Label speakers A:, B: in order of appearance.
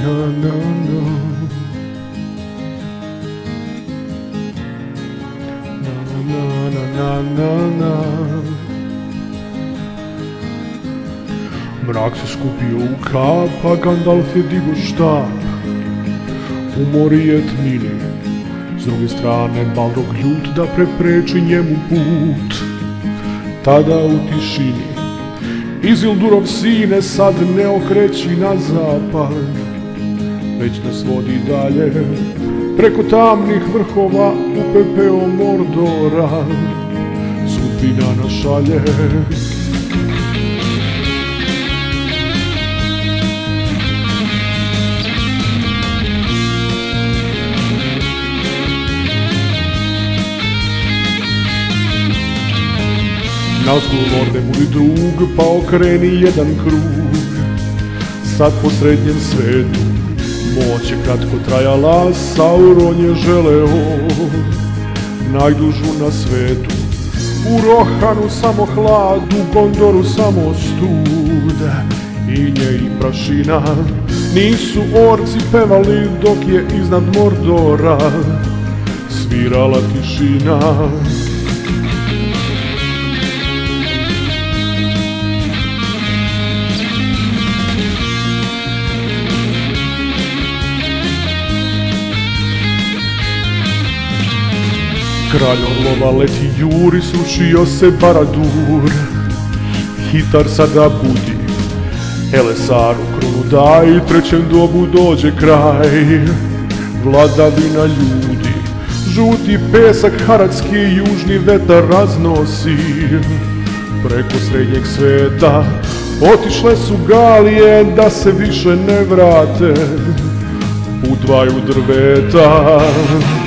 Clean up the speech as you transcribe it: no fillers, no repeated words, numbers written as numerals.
A: Na, na, na. Na, na, na, na, na, na. Mrak se skupio u kap, a Gandalf je digo štap. U mori je tmini, s druge strane Balrog ljut da prepreči njemu put. Tada u tišini Izildurov sine sad ne okreći na zapad, već nas vodi dalje preko tamnih vrhova u pepeo Mordora. Sudbina nas šalje. Nazgul lorde moj drug, pa okreni jedan krug. Sad po srednjem svetu moć je kratko trajala, Sauron je želeo najdužu na svetu. U Rohanu samo hlad, u Gondoru samo stud. Inje i prašina, nisu orci pevali dok je iznad Mordora svirala tišina. Kralj orlova leti juri, srušio se Baradur. Hitar sada budi, Elesaru krunu daj, trećem dobu dođe kraj. Vladavina ljudi, žuti pesak haradski, južni vetar raznosi. Preko srednjeg sveta otišle su Galije, da se više ne vrate u dvaju drveta.